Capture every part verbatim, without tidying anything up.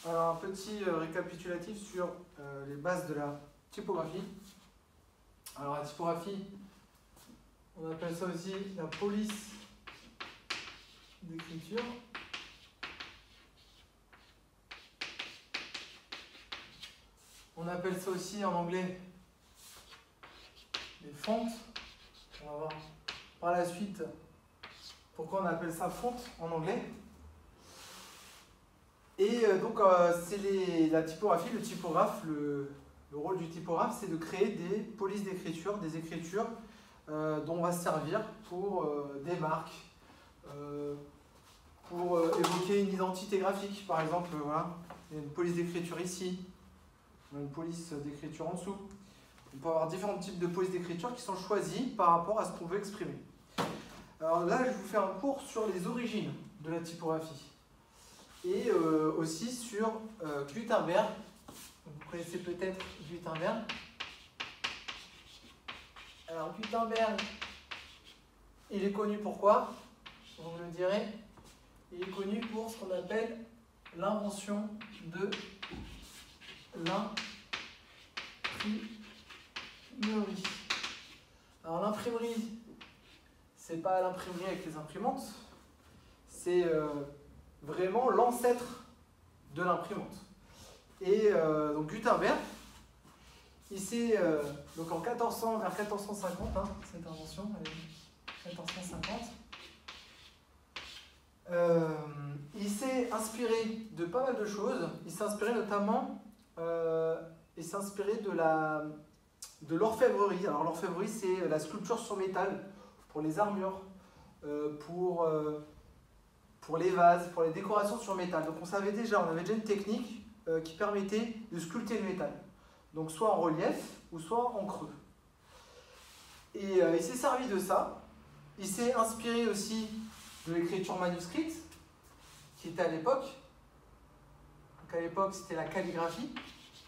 Alors, un petit euh, récapitulatif sur euh, les bases de la typographie. Alors, la typographie, on appelle ça aussi la police d'écriture. On appelle ça aussi en anglais les fonts. On va voir par la suite pourquoi on appelle ça font en anglais. Et euh, donc, euh, c'est les, la typographie, le typographe, le, le rôle du typographe, c'est de créer des polices d'écriture, des écritures euh, dont on va se servir pour euh, des marques, euh, pour euh, évoquer une identité graphique. Par exemple, euh, voilà, il y a une police d'écriture ici, on a une police d'écriture en dessous. On peut avoir différents types de polices d'écriture qui sont choisis par rapport à ce qu'on veut exprimer. Alors là, je vous fais un cours sur les origines de la typographie. Et euh, aussi sur euh, Gutenberg. Vous connaissez peut-être Gutenberg. Alors Gutenberg, il est connu pour quoi? Vous me le direz. Il est connu pour ce qu'on appelle l'invention de l'imprimerie. Alors l'imprimerie, c'est pas l'imprimerie avec les imprimantes, c'est euh, vraiment l'ancêtre de l'imprimante. Et euh, donc Gutenberg, il s'est, euh, donc en quatorze cents, vers quatorze cent cinquante, hein, cette invention, quatorze cent cinquante, euh, il s'est inspiré de pas mal de choses. Il s'est inspiré notamment, euh, il s'est inspiré de la, de l'orfèvrerie. Alors l'orfèvrerie, c'est la sculpture sur métal pour les armures, euh, pour euh, pour les vases, pour les décorations sur métal. Donc on savait déjà, on avait déjà une technique euh, qui permettait de sculpter le métal. Donc soit en relief ou soit en creux. Et euh, il s'est servi de ça. Il s'est inspiré aussi de l'écriture manuscrite, qui était à l'époque. Donc à l'époque, c'était la calligraphie.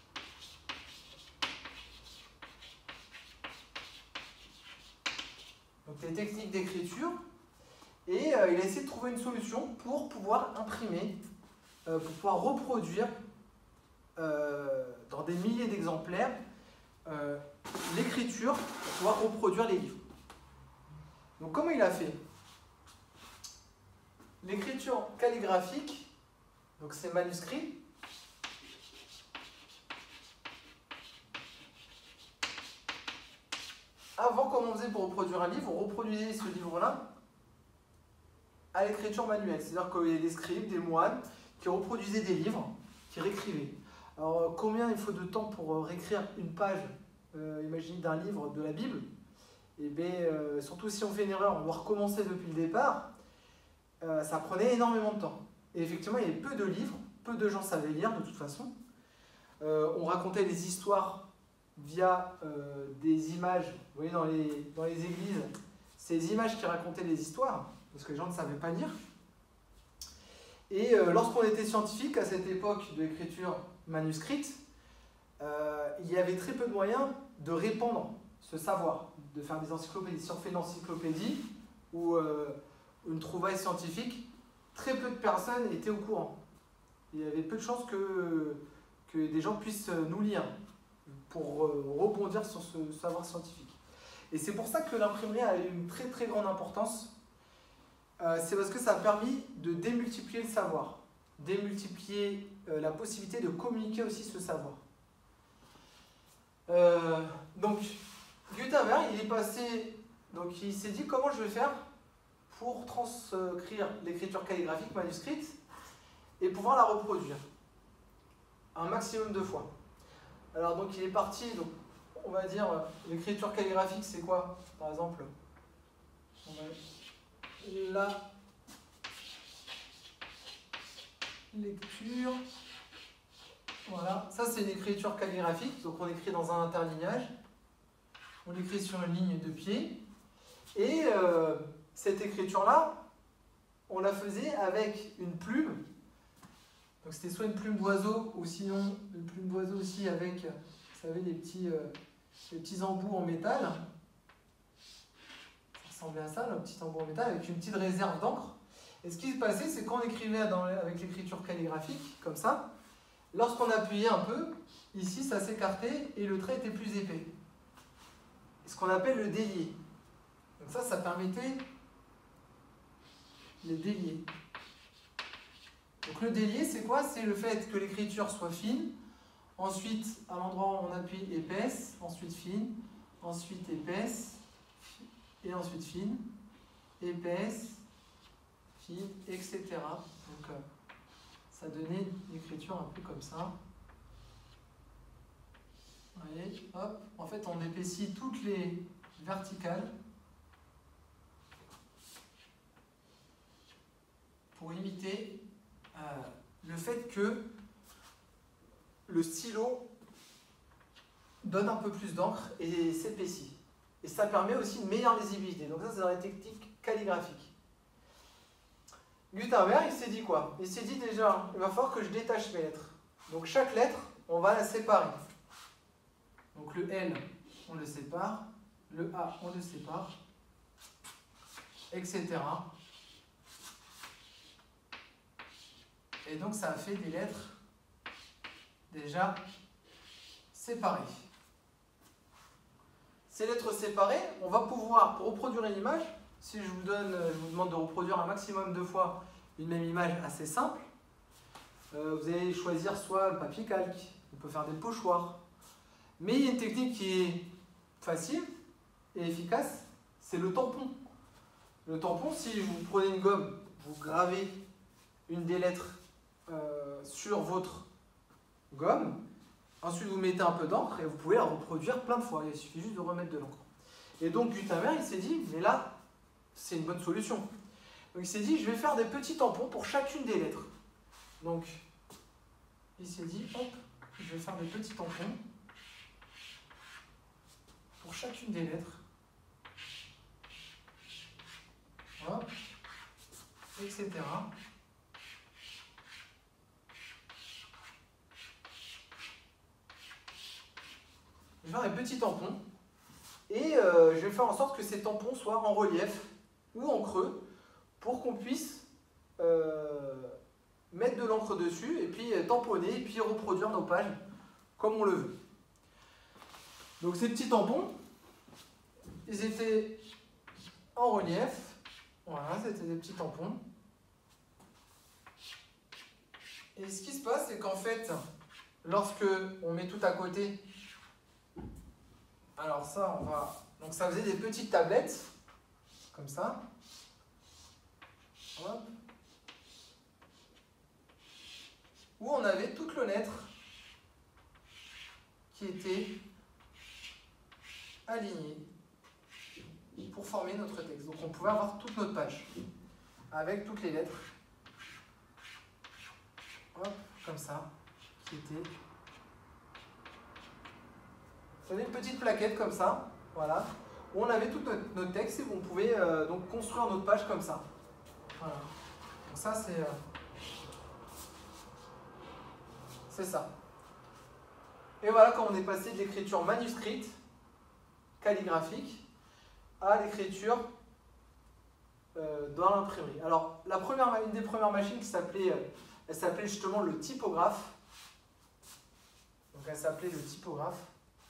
Donc les techniques d'écriture. Et euh, il a essayé de trouver une solution pour pouvoir imprimer, euh, pour pouvoir reproduire euh, dans des milliers d'exemplaires euh, l'écriture, pour pouvoir reproduire les livres. Donc comment il a fait? L'écriture calligraphique, donc c'est manuscrit. Avant, comment on faisait pour reproduire un livre? On reproduisait ce livre-là à l'écriture manuelle, c'est-à-dire qu'il y a des scribes, des moines qui reproduisaient des livres, qui réécrivaient. Alors combien il faut de temps pour réécrire une page, euh, imaginez, d'un livre de la Bible? Et bien, euh, surtout si on fait une erreur, on doit recommencer depuis le départ, euh, ça prenait énormément de temps. Et effectivement, il y avait peu de livres, peu de gens savaient lire de toute façon. Euh, on racontait des histoires via euh, des images, vous voyez dans les, dans les églises, c'est des images qui racontaient des histoires, parce que les gens ne savaient pas lire. Et euh, lorsqu'on était scientifique, à cette époque de l'écriture manuscrite, euh, il y avait très peu de moyens de répandre ce savoir, de faire des encyclopédies. Si on fait une encyclopédie ou euh, une trouvaille scientifique, très peu de personnes étaient au courant. Il y avait peu de chances que, que des gens puissent nous lire pour euh, rebondir sur ce savoir scientifique. Et c'est pour ça que l'imprimerie a eu une très très grande importance. Euh, c'est parce que ça a permis de démultiplier le savoir, démultiplier euh, la possibilité de communiquer aussi ce savoir. Euh, donc, Gutenberg, il est passé, donc il s'est dit comment je vais faire pour transcrire l'écriture calligraphique manuscrite et pouvoir la reproduire un maximum de fois. Alors donc il est parti, donc on va dire l'écriture calligraphique c'est quoi? Par exemple, on va la lecture, voilà, ça c'est une écriture calligraphique, donc on écrit dans un interlignage, on écrit sur une ligne de pied, et euh, cette écriture-là, on la faisait avec une plume, donc c'était soit une plume d'oiseau, ou sinon une plume d'oiseau aussi avec, vous savez, les petits, euh, les petits embouts en métal. Ça ressemblait à ça, un petit embout en métal, avec une petite réserve d'encre. Et ce qui se passait, c'est qu'on écrivait dans, avec l'écriture calligraphique, comme ça, lorsqu'on appuyait un peu, ici ça s'écartait et le trait était plus épais. Ce qu'on appelle le délié. Donc ça, ça permettait le délié. Donc le délié, c'est quoi? C'est le fait que l'écriture soit fine, ensuite à l'endroit où on appuie épaisse, ensuite fine, ensuite épaisse, et ensuite fine, épaisse, fine, et cetera. Donc euh, ça donnait une écriture un peu comme ça. Vous voyez, hop, en fait on épaissit toutes les verticales pour imiter euh, le fait que le stylo donne un peu plus d'encre et s'épaissit. Et ça permet aussi une meilleure lisibilité. Donc ça, c'est dans les techniques calligraphiques. Gutenberg, il s'est dit quoi? Il s'est dit déjà, il va falloir que je détache mes lettres. Donc chaque lettre, on va la séparer. Donc le L, on le sépare. Le A, on le sépare. Etc. Et donc ça a fait des lettres déjà séparées. Ces lettres séparées, on va pouvoir, pour reproduire une image, si je vous donne, je vous demande de reproduire un maximum de fois une même image assez simple, euh, vous allez choisir soit le papier calque, on peut faire des pochoirs. Mais il y a une technique qui est facile et efficace, c'est le tampon. Le tampon, si vous prenez une gomme, vous gravez une des lettres euh, sur votre gomme, ensuite vous mettez un peu d'encre et vous pouvez la reproduire plein de fois, il suffit juste de remettre de l'encre. Et donc Gutenberg, il s'est dit, mais là, c'est une bonne solution. Donc il s'est dit, je vais faire des petits tampons pour chacune des lettres. Donc, il s'est dit, hop, je vais faire des petits tampons pour chacune des lettres. Hop, et cetera. Je vais faire des petits tampons et euh, je vais faire en sorte que ces tampons soient en relief ou en creux pour qu'on puisse euh, mettre de l'encre dessus et puis tamponner et puis reproduire nos pages comme on le veut. Donc ces petits tampons, ils étaient en relief. Voilà, c'était des petits tampons. Et ce qui se passe, c'est qu'en fait, lorsque on met tout à côté, alors ça, on va... Donc ça faisait des petites tablettes, comme ça. Hop. Où on avait toutes les lettres qui étaient alignées pour former notre texte. Donc on pouvait avoir toute notre page avec toutes les lettres. Hop, comme ça, qui étaient... Vous avez une petite plaquette comme ça, voilà, où on avait tout notre, notre texte et on pouvait euh, donc construire notre page comme ça. Voilà. Donc ça, c'est... Euh, c'est ça. Et voilà quand on est passé de l'écriture manuscrite, calligraphique, à l'écriture euh, dans l'imprimerie. Alors, la première, une des premières machines qui s'appelait, euh, elle s'appelait justement le typographe. Donc elle s'appelait le typographe.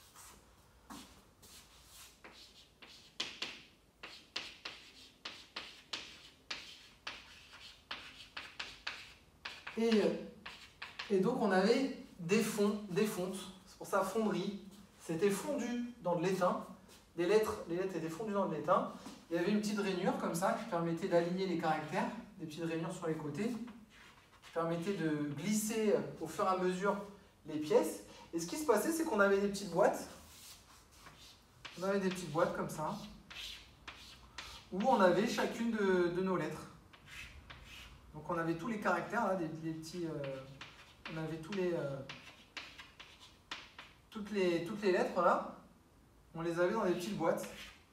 Et, et donc on avait des fonds, des fontes, c'est pour ça fonderie, c'était fondu dans de l'étain, des lettres, les lettres étaient fondues dans de l'étain, il y avait une petite rainure comme ça qui permettait d'aligner les caractères, des petites rainures sur les côtés, qui permettaient de glisser au fur et à mesure les pièces. Et ce qui se passait, c'est qu'on avait des petites boîtes, on avait des petites boîtes comme ça, où on avait chacune de, de nos lettres. Donc on avait tous les caractères, là, des, des petits, euh, on avait tous les, euh, toutes les, toutes les lettres là, on les avait dans des petites boîtes.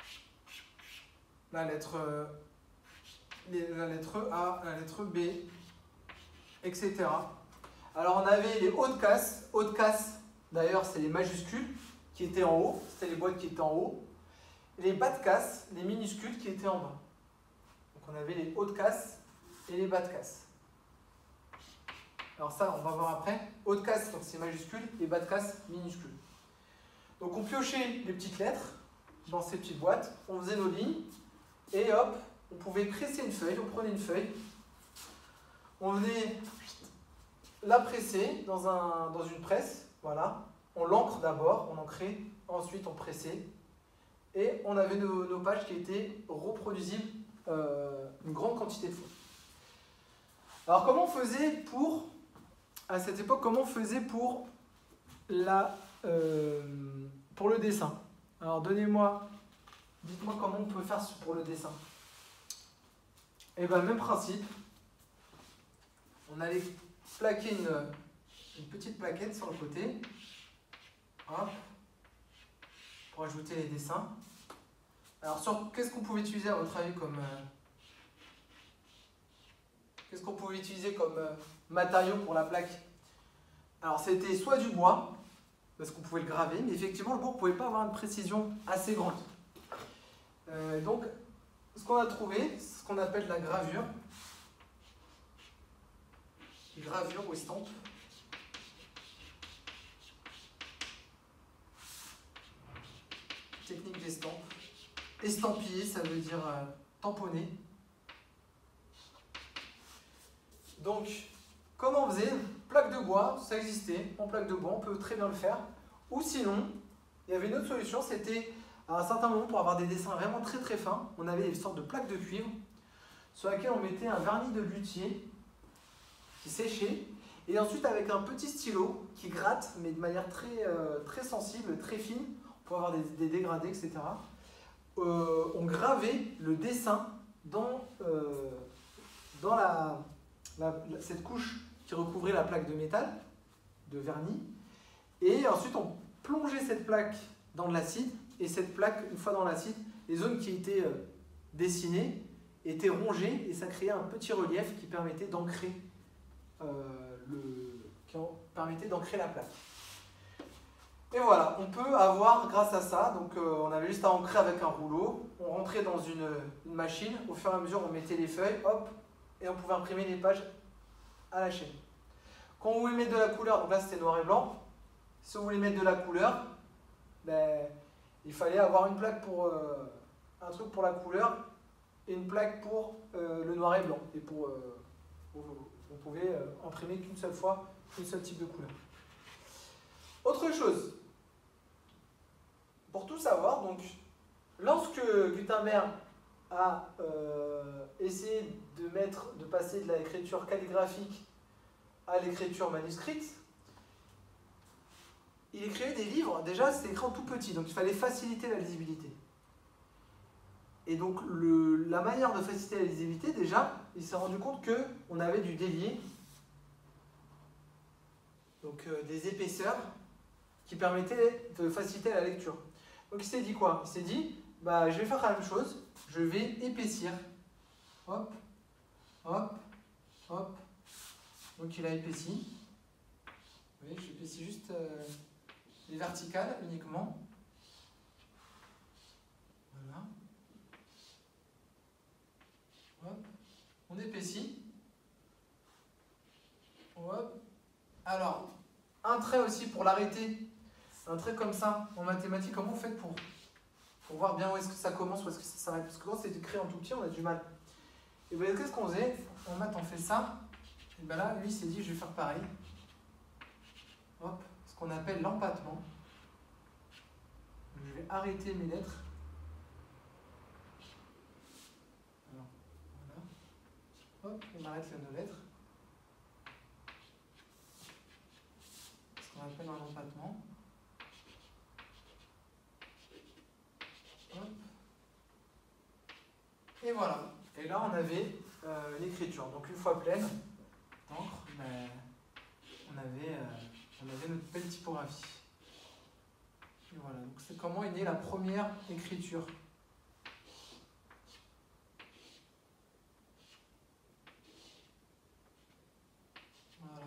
La lettre, euh, les, la lettre A, la lettre B, et cetera. Alors on avait les hauts de casse, hauts de casse, d'ailleurs c'est les majuscules qui étaient en haut, c'était les boîtes qui étaient en haut, et les bas de casse, les minuscules qui étaient en bas. Donc on avait les hauts de casse et les bas de casse. Alors ça, on va voir après. Haut de casse, donc c'est majuscule, et bas de casse, minuscule. Donc on piochait les petites lettres dans ces petites boîtes, on faisait nos lignes, et hop, on pouvait presser une feuille, on prenait une feuille, on venait la presser dans, un, dans une presse, voilà. On l'encre d'abord, on ancrait, ensuite on pressait, et on avait nos, nos pages qui étaient reproduisibles euh, une grande quantité de fois. Alors comment on faisait pour, à cette époque, comment on faisait pour, la, euh, pour le dessin? Alors donnez-moi, dites-moi comment on peut faire pour le dessin. Et bien même principe, on allait plaquer une, une petite plaquette sur le côté, hop, pour ajouter les dessins. Alors sur qu'est-ce qu'on pouvait utiliser à votre avis comme euh, qu'est-ce qu'on pouvait utiliser comme euh, matériau pour la plaque? Alors c'était soit du bois, parce qu'on pouvait le graver, mais effectivement le bois ne pouvait pas avoir une précision assez grande. Euh, donc ce qu'on a trouvé, c'est ce qu'on appelle la gravure. Gravure ou estampe. Technique d'estampe. Estampiller, ça veut dire euh, tamponner. Donc, comment on faisait? Plaque de bois, ça existait. En plaque de bois, on peut très bien le faire. Ou sinon, il y avait une autre solution, c'était à un certain moment, pour avoir des dessins vraiment très très fins, on avait une sorte de plaque de cuivre sur laquelle on mettait un vernis de luthier qui séchait, et ensuite avec un petit stylo qui gratte, mais de manière très, euh, très sensible, très fine, pour avoir des, des dégradés, et cetera. Euh, on gravait le dessin dans, euh, dans la, la, la, cette couche qui recouvrait la plaque de métal, de vernis, et ensuite on plongeait cette plaque dans de l'acide, et cette plaque, une fois dans l'acide, les zones qui étaient euh, dessinées étaient rongées, et ça créait un petit relief qui permettait d'ancrer euh, le, qui permettait d'ancrer la plaque. Et voilà, on peut avoir, grâce à ça, donc euh, on avait juste à ancrer avec un rouleau, on rentrait dans une, une machine, au fur et à mesure on mettait les feuilles, hop, et on pouvait imprimer les pages à la chaîne. Quand on voulait mettre de la couleur, donc là c'était noir et blanc, si on voulait mettre de la couleur, ben, il fallait avoir une plaque pour, euh, un truc pour la couleur, et une plaque pour euh, le noir et blanc, et pour, euh, pour on pouvait euh, imprimer qu'une seule fois, un seul type de couleur. Autre chose, pour tout savoir, donc, lorsque Gutenberg a euh, essayé de, mettre, de passer de l'écriture calligraphique à l'écriture manuscrite, il écrivait des livres, déjà c'était écrit en tout petit, donc il fallait faciliter la lisibilité. Et donc le, la manière de faciliter la lisibilité, déjà, il s'est rendu compte qu'on avait du délié, donc euh, des épaisseurs, qui permettaient de faciliter la lecture. Donc il s'est dit quoi? Il s'est dit, bah, je vais faire la même chose, je vais épaissir. Hop, hop, hop. Donc il a épaissi. Vous voyez, j'épaissis juste euh, les verticales uniquement. Voilà. Hop. On épaissit. Hop. Alors, un trait aussi pour l'arrêter. Un trait comme ça, en mathématiques, comment vous faites pour, pour voir bien où est-ce que ça commence, où est-ce que ça s'arrête? Parce que quand c'est écrit en tout petit, on a du mal. Et bien, qu'est-ce qu'on faisait? En maths, on fait ça. Et bien là, lui, il s'est dit, je vais faire pareil. Hop, ce qu'on appelle l'empattement. Je vais arrêter mes lettres. Alors, voilà. Hop, on arrête les deux lettres. Ce qu'on appelle un empattement. Hop. Et voilà. Et là, on avait euh, l'écriture. Donc, une fois pleine d'encre, ben, on, avait, euh, on avait notre belle typographie. Et voilà. Donc, c'est comment est née la première écriture. Voilà.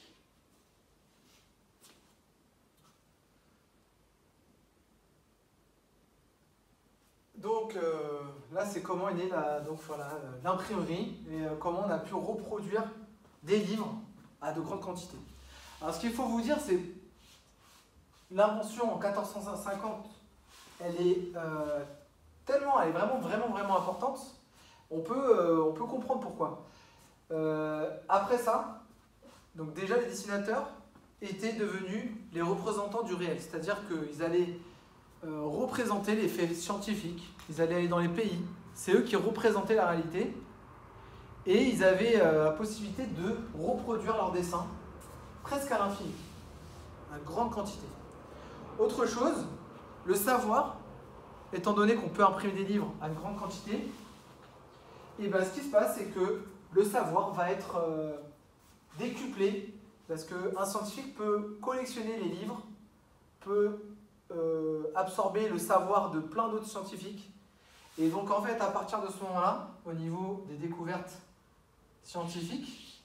Donc euh, là, c'est comment est née la, donc voilà, l'imprimerie et euh, comment on a pu reproduire des livres à de grandes quantités. Alors ce qu'il faut vous dire, c'est l'invention en quatorze cent cinquante, elle est euh, tellement, elle est vraiment, vraiment, vraiment importante. On peut, euh, on peut comprendre pourquoi. Euh, après ça, donc déjà les dessinateurs étaient devenus les représentants du réel, c'est-à-dire qu'ils allaient euh, représenter les faits scientifiques, ils allaient aller dans les pays, c'est eux qui représentaient la réalité, et ils avaient euh, la possibilité de reproduire leurs dessins presque à l'infini, à grande quantité. Autre chose, le savoir, étant donné qu'on peut imprimer des livres à une grande quantité, et ben ce qui se passe, c'est que le savoir va être euh, décuplé, parce qu'un scientifique peut collectionner les livres, peut euh, absorber le savoir de plein d'autres scientifiques. Et donc en fait, à partir de ce moment-là, au niveau des découvertes scientifiques,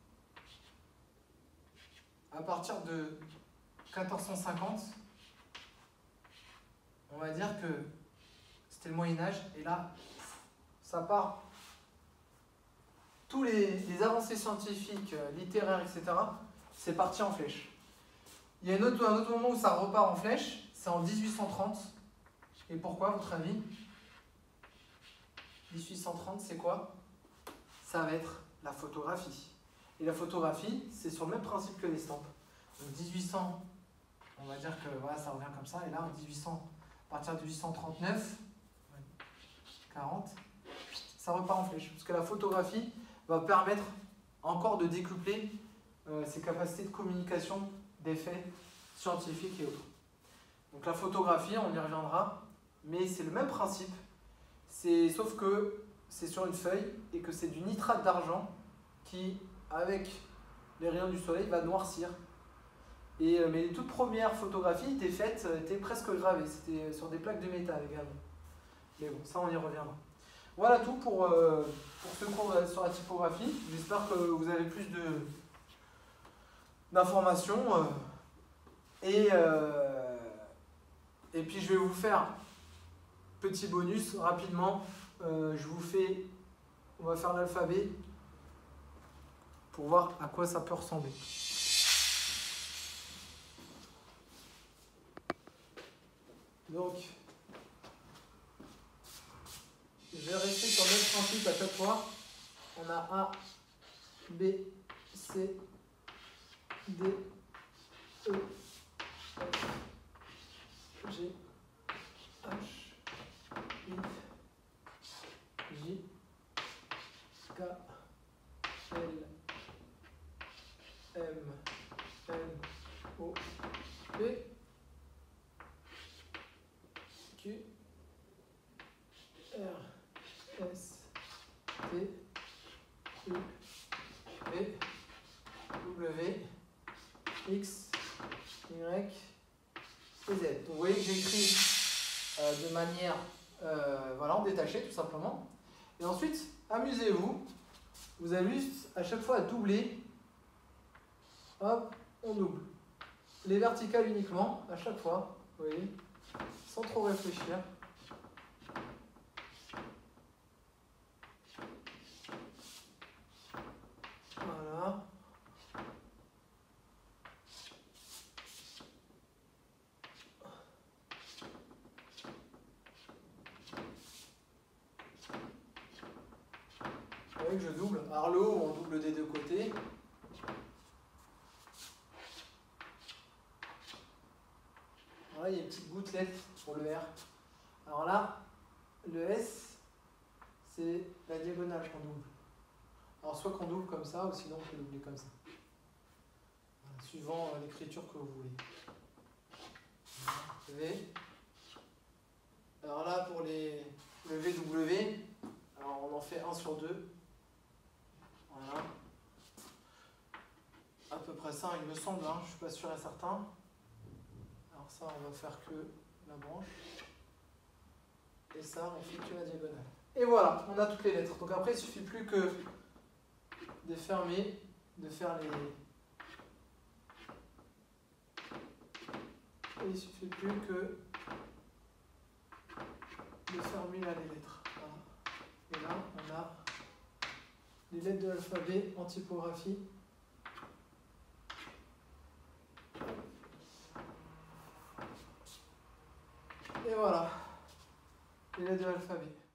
à partir de quatorze cent cinquante, on va dire que c'était le Moyen-Âge, et là, ça part. Tous les, les avancées scientifiques, littéraires, et cetera, c'est parti en flèche. Il y a un autre, un autre moment où ça repart en flèche, c'est en dix-huit cent trente. Et pourquoi, à votre avis? dix-huit cent trente, c'est quoi? Ça va être la photographie. Et la photographie, c'est sur le même principe que l'estampes. Donc dix-huit cents, on va dire que voilà, ça revient comme ça. Et là, en dix-huit cents, à partir de dix-huit cent trente-neuf, quarante, ça repart en flèche. Parce que la photographie va permettre encore de décupler euh, ses capacités de communication des faits scientifiques et autres. Donc la photographie, on y reviendra, mais c'est le même principe, c'est, sauf que c'est sur une feuille et que c'est du nitrate d'argent qui, avec les rayons du soleil, va noircir. Et, euh, mais les toutes premières photographies étaient faites, étaient presque gravées, c'était sur des plaques de métal également. Mais bon, ça on y reviendra. Voilà tout pour, euh, pour ce cours sur la typographie. J'espère que vous avez plus de d'informations. Euh, et, euh, et puis je vais vous faire petit bonus rapidement. Euh, je vous fais, on va faire l'alphabet pour voir à quoi ça peut ressembler. Donc, je vais rester sur le même principe à chaque fois. On a A, B, C, D, E, F, G, H, I, J, K, L, M, N, O, P, Q, R, S, T, U, V, W, X, Y et Z. Donc, vous voyez que j'écris euh, de manière euh, voilà, en détaché tout simplement. Et ensuite, amusez-vous. Vous avez juste à chaque fois à doubler. Hop, on double. Les verticales uniquement, à chaque fois. Vous voyez, sans trop réfléchir. Voilà. Vous voyez que je double. Alors le haut, on double des deux côtés. Voilà, il y a une petite gouttelette pour le R. Alors là, le S, c'est la diagonale qu'on double. Alors soit qu'on double comme ça, ou sinon on peut doubler comme ça. Voilà, suivant l'écriture que vous voulez. V. Alors là, pour les, le V W, alors on en fait un sur deux. Voilà. À peu près ça, il me semble, hein, je ne suis pas sûr et certain. Alors ça, on va faire que la branche. Et ça, on fait que la diagonale. Et voilà, on a toutes les lettres. Donc après, il ne suffit plus que de fermer, de faire les... Et il ne suffit plus que de fermer là les lettres. Voilà. Et là, on a les lettres de l'alphabet en typographie. Et voilà. Et les deux alphabets.